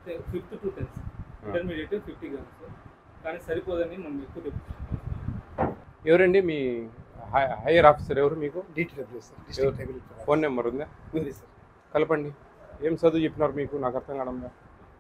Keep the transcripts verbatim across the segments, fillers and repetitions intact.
Fifth to tenth intermediate fifty grams sir, కానీ సరిపోదని మనం ఎక్కువ తెప్పించుకుంటాం. ఎవరండి మీ హైయర్ ఆఫీసర్ ఎవరు మీకు? DTW sir, district tribal. Phone number ఉందా? ఉంది సార్. కలపండి. ఏం చదువు చెప్పినారు మీకు? నాకు అర్థం కావడంగా.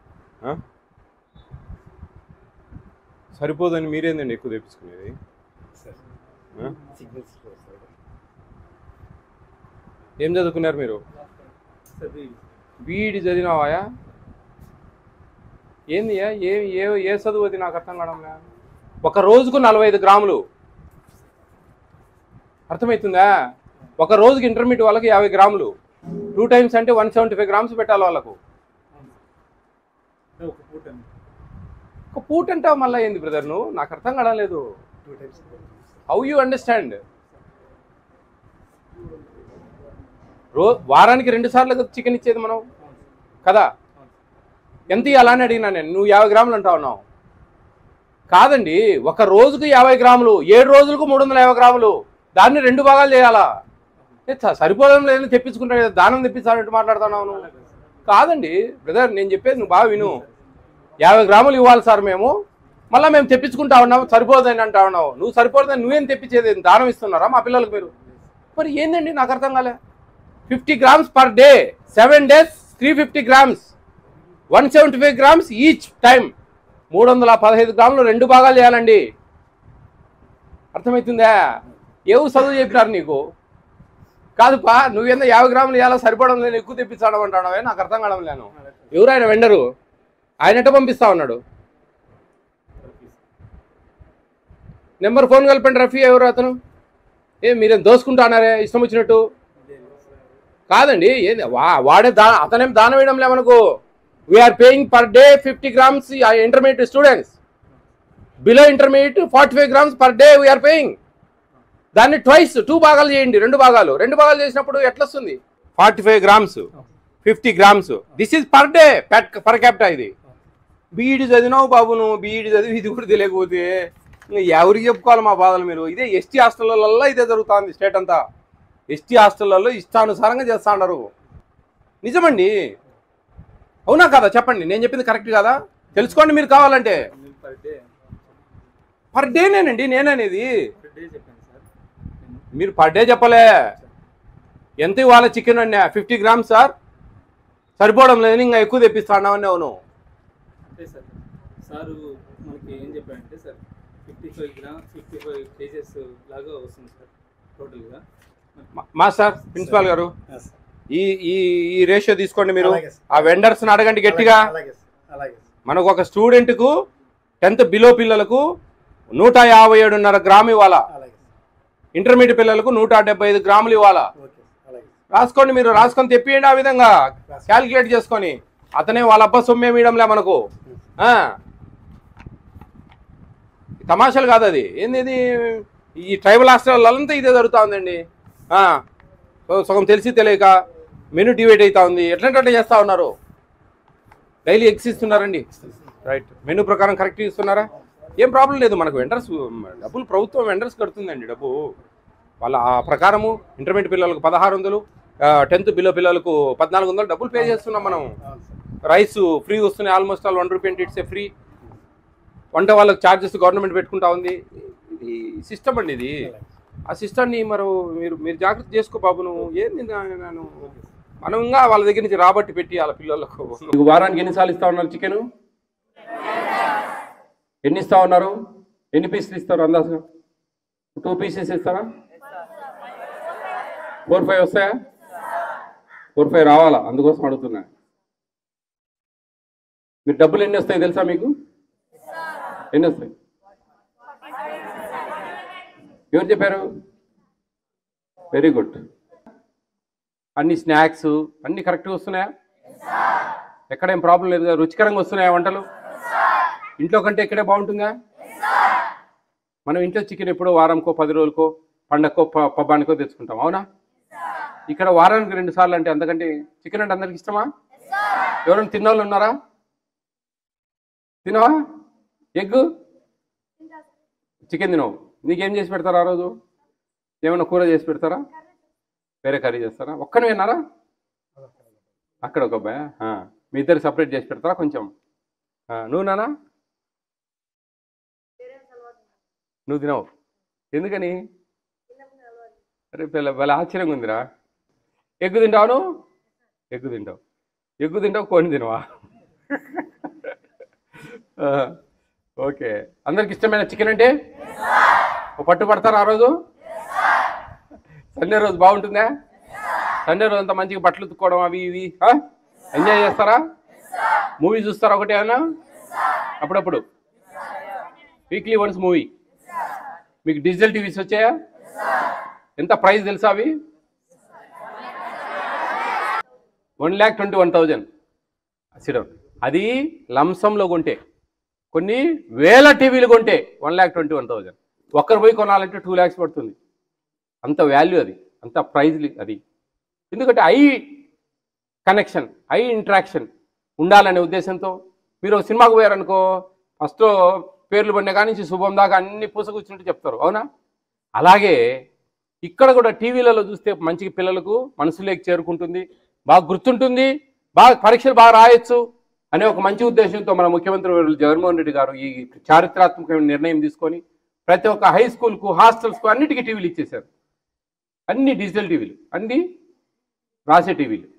సరిపోదని మీరేందండి ఎక్కువ తెప్పించుకునేది? ఏం చదువుకున్నారు మీరు? బీఈడి చదివినావాయా? ఏంది ఏ ఏ ఏ చదువు అది నాకు అర్థం కావడంగా. ఒక రోజుకు నలభై ఐదు గ్రాములు అర్థమవుతుందా? ఒక రోజుకి ఇంటర్మీడియట్ వాళ్ళకి యాభై గ్రాములు, టూ టైమ్స్ అంటే వన్ సెవెంటీ ఫైవ్ గ్రామ్స్ పెట్టాలి వాళ్ళకు. ఒక పూట అంటావు మళ్ళీ ఏంది బ్రదర్ నువ్వు? నాకు అర్థం కావలేదు. How you understand? రో వారానికి రెండు సార్లు చికెన్ ఇచ్చేది మనం కదా. ఎంత ఇవ్వాలని అడిగినా నేను. నువ్వు యాభై గ్రాములు అంటా ఉన్నావు. కాదండి, ఒక రోజుకు యాభై గ్రాములు, ఏడు రోజులకు మూడు వందల యాభై గ్రాములు, దాన్ని రెండు భాగాలు చేయాలా? సరిపోవడం లేదని తెప్పించుకుంటా, దానం తెప్పించాలంటే మాట్లాడుతున్నావు నువ్వు. కాదండి బ్రదర్, నేను చెప్పేది నువ్వు బాగా విను. యాభై గ్రాములు ఇవ్వాలి సార్ మేము, మళ్ళీ మేము తెప్పించుకుంటా ఉన్నాము, సరిపోదని అంటా ఉన్నావు. నువ్వు సరిపోదని నువ్వేం తెప్పించేది? దానం ఇస్తున్నారా మా పిల్లలకు మీరు? మరి ఏందండి నాకు అర్థం కాలే. Fifty grams per day, seven days three fifty grams, one seventy five grams each time, మూడు వందల పదహైదు గ్రాములు రెండు భాగాలు చేయాలండి. అర్థమవుతుందా? ఎవరు చదువు చెప్పినారు నీకు? కాదుపా, నువ్వేందో యాభై గ్రాములు ఇవ్వాలా, సరిపడం నేను ఎక్కువ తెప్పించడం అంటావే, నాకు అర్థం కావడం లేను. ఎవరు ఆయన వెండరు? ఆయన ఎట్ట పంపిస్తా ఉన్నాడు? నెంబర్ ఫోన్ కలపండి. రఫీ ఎవరు అతను? ఏ మీరేం దోసుకుంటున్నారే ఇష్టం వచ్చినట్టు? కాదండి, ఏంది వాడే దా అతనేం దానం వేయడం లే మనకు. We are paying per day fifty grams intermediate students, below intermediate forty five grams per day we are paying. దాన్ని ట్వైస్ టూ భాగాలు చేయండి, రెండు భాగాలు రెండు భాగాలు చేసినప్పుడు ఎట్లా వస్తుంది? Forty five grams fifty grams, this is per day per capita. ఇది బీఈడి చదివినావు బాబు నువ్వు, బీఈడి చదివి ఇది కూడా తెలియకపోతే ఎవరికి చెప్పుకోవాలి మా బాధలు మీరు? ఇదే ఎస్టీ హాస్టళ్లలో ఇదే జరుగుతుంది స్టేట్ అంతా. ఎస్టీ హాస్టళ్లలో ఇష్టానుసారంగా చేస్తా ఉన్నారు. నిజమండి, అవునా కదా? చెప్పండి, నేను చెప్పింది కరెక్ట్ కదా? తెలుసుకోండి మీరు కావాలంటే. పర్ డేనేనండి నేననేది. మీరు పర్ డే చెప్పలే. ఎంత ఇవ్వాలి చికెన్ అన్నా? ఫిఫ్టీ గ్రామ్స్ సార్, సరిపోవడం లేదు, ఇంకా ఎక్కువ తెప్పిస్తాను. అవును అంటే సార్ సారు మనకి ఏం చెప్పారంటే sir fifty five gram fifty five kgs లాగా వస్తుంది సార్ టోటల్గా. మా సార్ ప్రిన్సిపాల్ గారు, ఈ ఈ ఈ రేషియో తీసుకోండి మీరు. ఆ వెండర్స్ని అడగండి గట్టిగా. మనకు ఒక స్టూడెంట్కు టెన్త్ బిలో పిల్లలకు నూట యాభై ఏడున్నర గ్రాము ఇవ్వాలా, ఇంటర్మీడియట్ పిల్లలకు నూట డెబ్బై ఐదు గ్రాములు ఇవ్వాలా. రాసుకోండి మీరు, రాసుకొని తెప్పియండి. ఆ విధంగా క్యాలిక్యులేట్ చేసుకొని. అతనే వాళ్ళ అబ్బా సొమ్మే మీయడంలే మనకు. తమాషాలు కాదు అది. ఏంది ఇది? ఈ ట్రైబల్ హాస్టల్లంతా ఇదే జరుగుతూ ఉందండి. సగం తెలిసి తెలియక మెనూ డివైడ్ అవుతా ఉంది. ఎట్లాంటి చేస్తూ ఉన్నారు? డైలీ ఎగ్స్ ఇస్తున్నారండి, రైట్? మెనూ ప్రకారం కరెక్ట్ ఇస్తున్నారా? ఏం ప్రాబ్లం లేదు. మనకు వెండర్స్ డబ్బులు ప్రభుత్వం వెండర్స్ కడుతుందండి డబ్బు. వాళ్ళ ఆ ప్రకారము ఇంటర్మీడియట్ పిల్లలకు పదహారు వందలు, టెన్త్ బిలో పిల్లలకు పద్నాలుగు వందలు డబ్బులు పే చేస్తున్నాం మనం. రైస్ ఫ్రీ వస్తున్నాయి, almost all one rupee it's a free. వంట వాళ్ళకి ఛార్జెస్ గవర్నమెంట్ పెట్టుకుంటా ఉంది. ఇది సిస్టమ్ అండి ఇది. ఆ సిస్టమ్ని మరి మీరు మీరు జాగ్రత్త చేసుకో బాబు. నువ్వు ఏంది నేను మనం ఇంకా వాళ్ళ దగ్గర నుంచి రాబట్టి పెట్టి వాళ్ళ పిల్లలకు. వారానికి ఎన్నిసార్లు ఇస్తా ఉన్నారు చికెన్? ఎన్ని ఇస్తా ఉన్నారు? ఎన్ని పీసులు ఇస్తారు అందాజుగా? టూ పీసెస్ ఇస్తారా? ఫోర్ ఫైవ్ వస్తాయా? ఫోర్ ఫైవ్ రావాలా, అందుకోసం అడుగుతున్నా. మీరు డబ్బులు ఎన్ని వస్తాయి తెలుసా మీకు? ఎన్ని వస్తాయి? ఎవరు చెప్పారు? Very good. అన్ని స్నాక్స్ అన్నీ కరెక్ట్గా వస్తున్నాయా? ఎక్కడేం ప్రాబ్లం లేదు కదా? రుచికరంగా వస్తున్నాయా వంటలు? ఇంట్లో కంటే ఇక్కడే బాగుంటుందా? మనం ఇంట్లో చికెన్ ఎప్పుడో వారంకో పది రోజులకో పండగకో పబ్బానికో తెచ్చుకుంటాం, అవునా? ఇక్కడ వారానికి రెండు సార్లు అంటే అంతకంటే చికెన్ అంటే అందరికి ఇష్టమా? ఎవరైనా తిన్నోళ్ళు ఉన్నారా? తినవా? ఎగ్ చికెన్ తినవు. నీకేం చేసి పెడతారా ఆ రోజు? ఏమైనా కూర చేసి పెడతారా? వేరే కర్రీ చేస్తారా? ఒక్కనే విన్నారా? అక్కడ ఒక అబ్బాయా? మీ ఇద్దరు సపరేట్ చేసి పెడతారా కొంచెం? నువ్వు నానా నువ్వు తినవు ఎందుకని? అరే పిల్ల వాళ్ళ ఆశ్చర్యంగా ఉందిరా. ఎగ్గు తింటావు నువ్వు? ఎగ్గు తింటావు ఎగ్గు తింటావు కోడిని తినవా? ఓకే. అందరికి ఇష్టమైన చికెన్ అంటే పట్టుపడతారా ఆ రోజు? సండే రోజు బాగుంటుందా? సండే రోజు అంతా మంచిగా బట్టలు ఉతుక్కోవడం అవి ఇవి ఎంజాయ్ చేస్తారా? మూవీ చూస్తారా ఒకటి ఏమన్నా? అప్పుడప్పుడు వీక్లీ వన్స్ మూవీ. మీకు డిజిటల్ టీవీస్ వచ్చాయా? ఎంత ప్రైస్ తెలుసా అవి? One lakh twenty one thousand sit down. అది లంసంలో కొంటే, కొన్ని వేల టీవీలు కొంటే one lakh twenty one thousand. ఒక్కరు పోయి కొనాలంటే టూ ల్యాక్స్ పడుతుంది. అంత వాల్యూ అది, అంత ప్రైజ్ అది. ఎందుకంటే ఐ కనెక్షన్, ఐ ఇంట్రాక్షన్ ఉండాలనే ఉద్దేశంతో. మీరు ఒక సినిమాకు పోయారనుకో, ఫస్ట్ పేర్లు పడిన కానీ నుంచి శుభం దాకా అన్ని పూసకూర్చుంటూ చెప్తారు, అవునా? అలాగే ఇక్కడ కూడా టీవీలలో చూస్తే మంచిగా పిల్లలకు మనసులోకి చేరుకుంటుంది, బాగా గుర్తుంటుంది, బాగా పరీక్షలు బాగా రాయొచ్చు అనే ఒక మంచి ఉద్దేశంతో మన ముఖ్యమంత్రి జగన్మోహన్ రెడ్డి గారు ఈ చారిత్రాత్మకమైన నిర్ణయం తీసుకొని ప్రతి ఒక్క హై స్కూల్కు, హాస్టల్స్కు అన్నిటికీ టీవీలు ఇచ్చేశారు. అన్ని డిజిటల్ టీవీలు, అన్ని రాసే టీవీలు.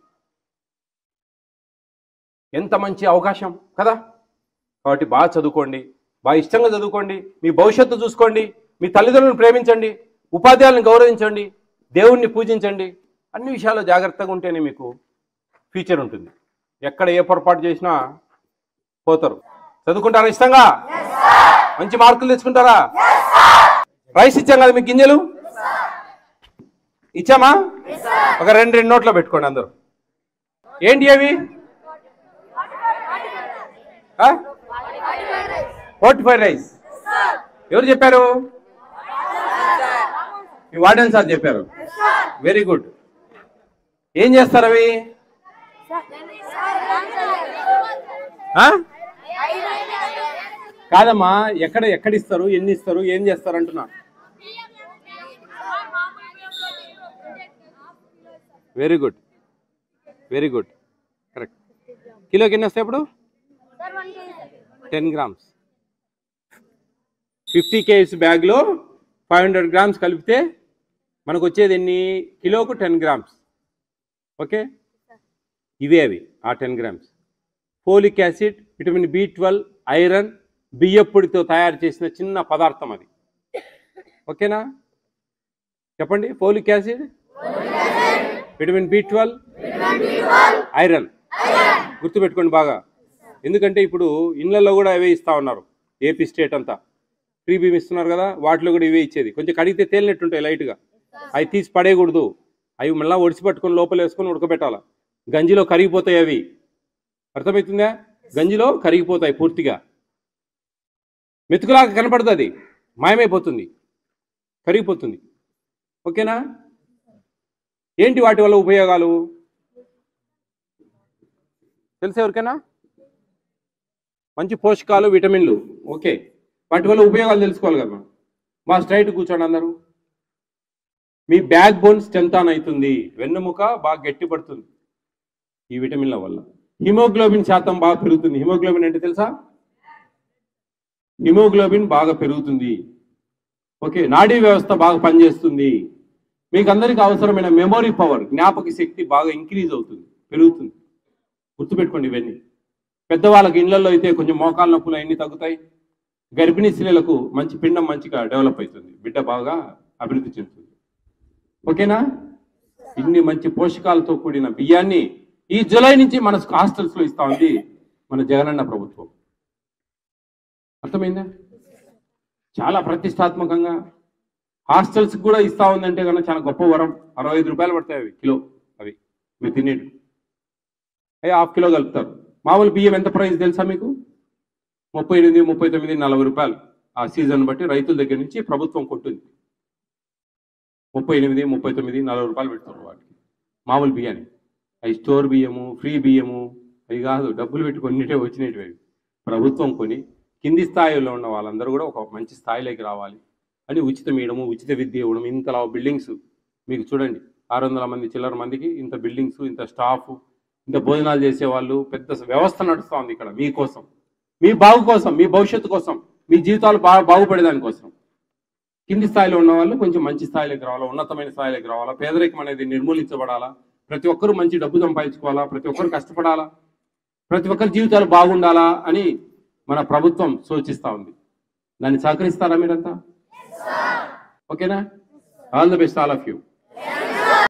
ఎంత మంచి అవకాశం కదా! కాబట్టి బాగా చదువుకోండి, బాగా ఇష్టంగా చదువుకోండి, మీ భవిష్యత్తు చూసుకోండి, మీ తల్లిదండ్రులను ప్రేమించండి, ఉపాధ్యాయులను గౌరవించండి, దేవుణ్ణి పూజించండి. అన్ని విషయాల్లో జాగ్రత్తగా ఉంటేనే మీకు ఫ్యూచర్ ఉంటుంది. ఎక్కడ ఏ పొరపాటు చేసినా పోతారు. చదువుకుంటారా ఇష్టంగా? మంచి మార్కులు తెచ్చుకుంటారా? రైస్ ఇచ్చాం కదా మీకు, గింజలు ఇచ్చామా? ఒక రెండు రెండు నోట్లో పెట్టుకోండి అందరూ. ఏంటి అవి? Fortified rice. ఎవరు చెప్పారు? మీ వార్డెన్ సార్ చెప్పారు. Very good. ఏం చేస్తారు అవి? కాదమ్మా, ఎక్కడ ఎక్కడ ఇస్తారు, ఎన్ని ఇస్తారు, ఏం చేస్తారు అంటున్నా. Very good, very good, correct. కిలోకి ఎన్ని వస్తాయి ఇప్పుడు? Ten grams. ఫిఫ్టీ కేజీస్ బ్యాగ్లో ఫైవ్ హండ్రెడ్ గ్రామ్స్ కలిపితే మనకు వచ్చేది ఎన్ని? కిలోకు టెన్ గ్రామ్స్. ఓకే, ఇవే అవి ఆ ten grams. Folic acid, vitamin B twelve, iron, బియ్యప్పొడితో తయారు చేసిన చిన్న పదార్థం అది. ఓకేనా? చెప్పండి. Folic acid, vitamin B twelve, iron. గుర్తుపెట్టుకోండి బాగా. ఎందుకంటే ఇప్పుడు ఇళ్లలో కూడా అవే ఇస్తూ ఉన్నారు. ఏపీ స్టేట్ అంతా ఫ్రీ బీమ్ ఇస్తున్నారు కదా, వాటిలో కూడా ఇవే ఇచ్చేది. కొంచెం కడిగితే తేలినట్టుంటాయి లైట్గా, అవి తీసి పడేయకూడదు. అవి మళ్ళీ ఒడిసి పట్టుకొని లోపల వేసుకొని ఉడకబెట్టాలి. గంజిలో కరిగిపోతాయి అవి. అర్థమవుతుందా? గంజిలో కరిగిపోతాయి పూర్తిగా. మెతుకులాగా కనపడుతుంది, మాయమైపోతుంది, కరిగిపోతుంది. ఓకేనా? ఏంటి వాటి వల్ల ఉపయోగాలు తెలుసా ఎవరికైనా? మంచి పోషకాలు, విటమిన్లు. ఓకే, వాటి వల్ల ఉపయోగాలు తెలుసుకోవాలి కదా. మా స్ట్రైట్ కూర్చోండి అందరూ. మీ బ్యాక్ బోన్ స్ట్రెంత్ ఆన్ అవుతుంది, వెన్నుముక బాగా గట్టిపడుతుంది ఈ విటమిన్ల వల్ల. హిమోగ్లోబిన్ శాతం బాగా పెరుగుతుంది. హిమోగ్లోబిన్ అంటే తెలుసా? హిమోగ్లోబిన్ బాగా పెరుగుతుంది. ఓకే, నాడీ వ్యవస్థ బాగా పనిచేస్తుంది. మీకు అందరికీ అవసరమైన మెమొరీ పవర్, జ్ఞాపక శక్తి బాగా ఇంక్రీజ్ అవుతుంది, పెరుగుతుంది. గుర్తుపెట్టుకోండి ఇవన్నీ. పెద్దవాళ్ళకి ఇళ్లలో అయితే కొంచెం మోకాళ్ళ నొప్పులు అన్నీ తగ్గుతాయి. గర్భిణీ స్త్రీలకు మంచి పిండం మంచిగా డెవలప్ అవుతుంది, బిడ్డ బాగా అభివృద్ధి చెందుతుంది. ఓకేనా? ఇన్ని మంచి పోషకాలతో కూడిన బియ్యాన్ని ఈ జూలై నుంచి మన హాస్టల్స్లో ఇస్తా ఉంది మన జగనన్న ప్రభుత్వం. అర్థమైందా? చాలా ప్రతిష్టాత్మకంగా హాస్టల్స్ కూడా ఇస్తా ఉందంటే కన్నా చాలా గొప్ప వరం. అరవై ఐదు రూపాయలు పడతాయి అవి కిలో. అవి మీరు తినేటి అవి హాఫ్ కిలో కలుపుతారు. మామూలు బియ్యం ఎంత ప్రైస్ తెలుసా మీకు? ముప్పై ఎనిమిది ముప్పై తొమ్మిది నలభై రూపాయలు. ఆ సీజన్ బట్టి రైతుల దగ్గర నుంచి ప్రభుత్వం కొట్టుంది. ముప్పై ఎనిమిది ముప్పై తొమ్మిది నలభై రూపాయలు పెడుతున్నారు వాటికి, మామూలు బియ్యాన్ని. అవి స్టోర్ బియ్యము, ఫ్రీ బియ్యము అవి కాదు, డబ్బులు పెట్టి కొన్నిటే వచ్చినవి. ప్రభుత్వం కొని కింది స్థాయిలో ఉన్న వాళ్ళందరూ కూడా ఒక మంచి స్థాయిలోకి రావాలి అని ఉచితం ఇవ్వడము, ఉచిత విద్య ఇవ్వడం. ఇంతలా బిల్డింగ్స్ మీకు చూడండి, ఆరు వందల మంది చిల్లర మందికి ఇంత బిల్డింగ్స్, ఇంత స్టాఫ్, ఇంత భోజనాలు చేసేవాళ్ళు, పెద్ద వ్యవస్థ నడుస్తూ ఉంది ఇక్కడ మీకోసం, మీ బాగు కోసం, మీ భవిష్యత్తు కోసం, మీ జీవితాలు బాగా బాగుపడేదాని కోసం. కింది స్థాయిలో ఉన్న వాళ్ళు కొంచెం మంచి స్థాయిలోకి రావాలా, ఉన్నతమైన స్థాయిలోకి రావాలా, పేదరికం అనేది నిర్మూలించబడాలా, ప్రతి ఒక్కరూ మంచి డబ్బు సంపాదించుకోవాలా, ప్రతి ఒక్కరు కష్టపడాలా, ప్రతి ఒక్కరి జీవితాలు బాగుండాలా అని మన ప్రభుత్వం సూచిస్తూ ఉంది. దాన్ని సహకరిస్తారా మీరంతా? ఓకేనా? All the best all of you.